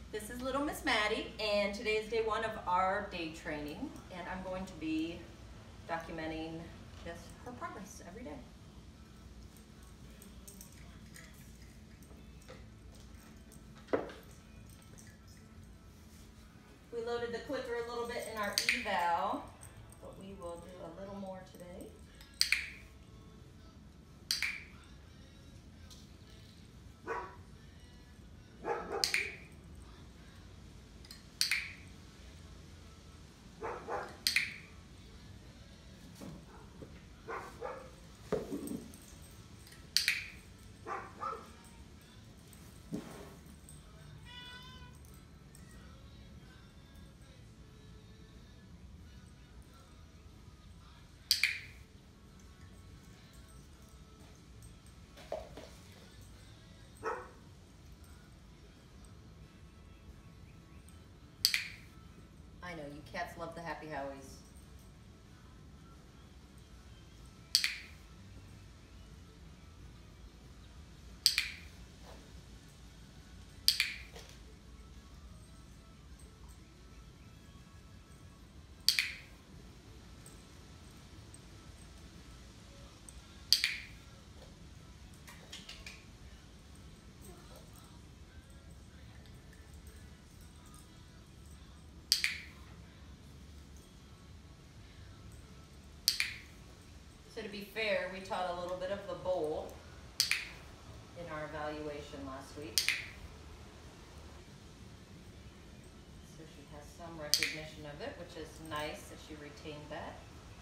This is Little Miss Maddie, and today is day one of our day training, and I'm going to be documenting just her progress every day. We loaded the clicker a little bit in our eval, but we will do a little more today. I know, you cats love the Happy Howies. So to be fair, we taught a little bit of the bowl in our evaluation last week. So she has some recognition of it, which is nice that she retained that.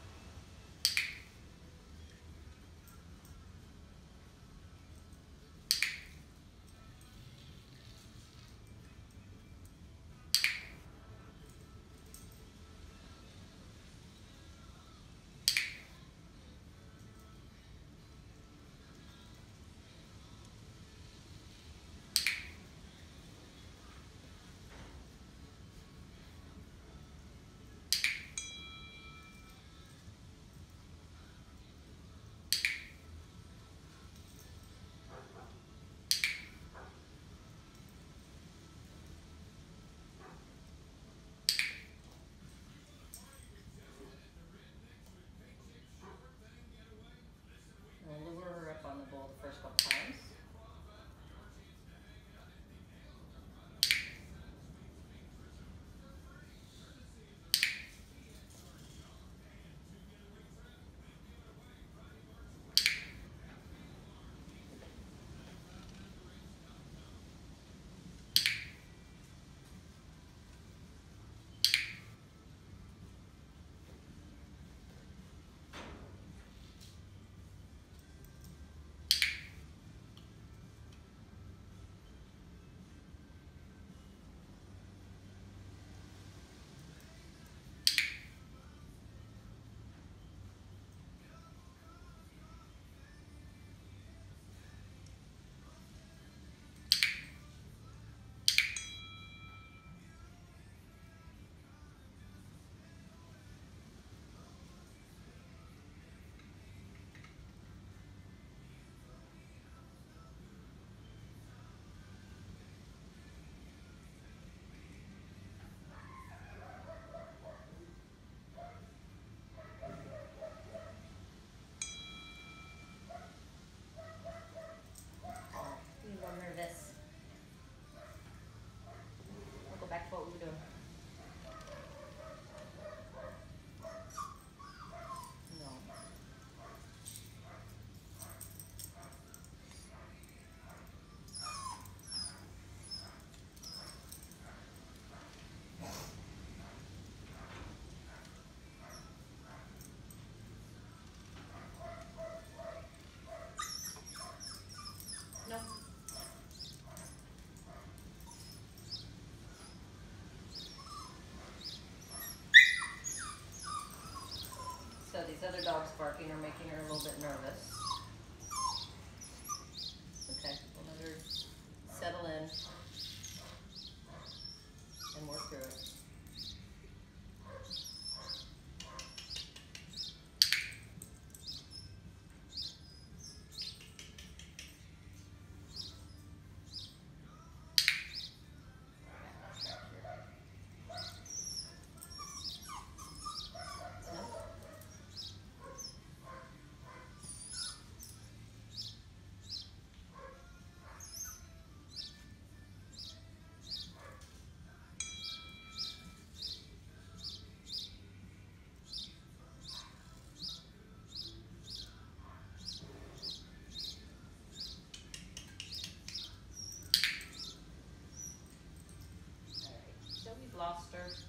We'll lure her up on the bowl the first couple times. Back to what we were doing. No. No. So these other dogs barking are making her a little bit nervous. Okay, we'll let her settle in and work through it. Gloucester.